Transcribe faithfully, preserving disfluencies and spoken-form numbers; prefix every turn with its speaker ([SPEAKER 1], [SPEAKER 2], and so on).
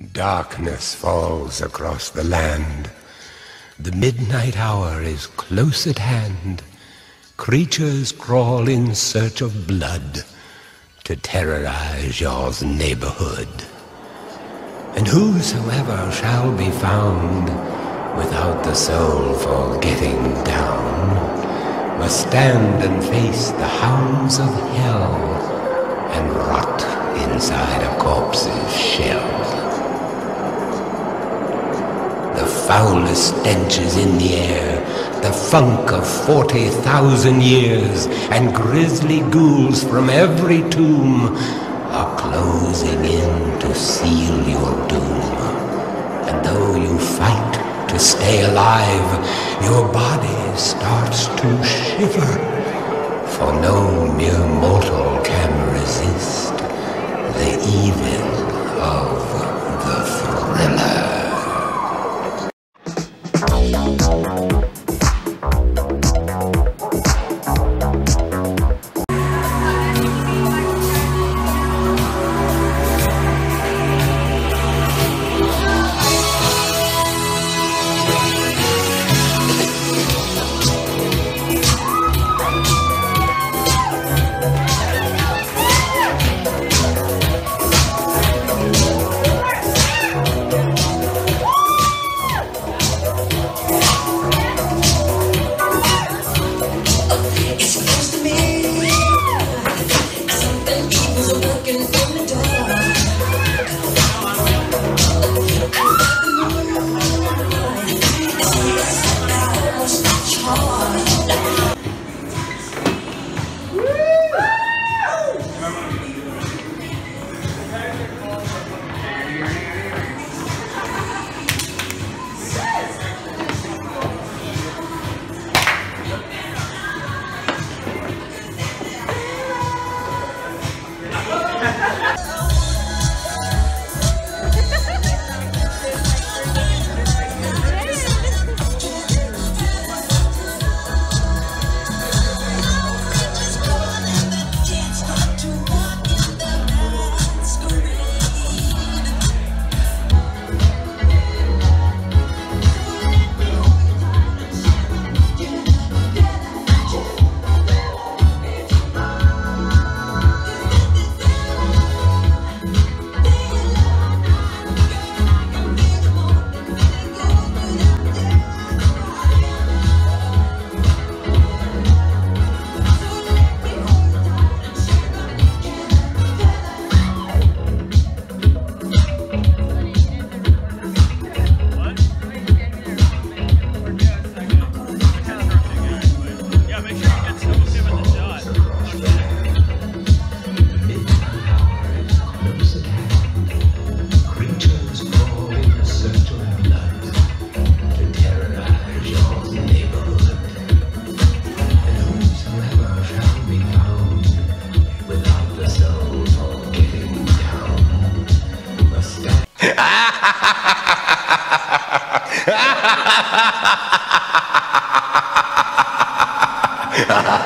[SPEAKER 1] Darkness falls across the land. The midnight hour is close at hand. Creatures crawl in search of blood to terrorize your neighborhood. And whosoever shall be found without the soul for getting down must stand and face the hounds of hell and rot inside a corpse's shell. The foulest stench is in the air, the funk of forty thousand years, and grisly ghouls from every tomb are closing in to seal your doom. And though you fight to stay alive, your body starts to shiver, for no mere mortal can resist the evil of the thriller. Ha ha ha ha!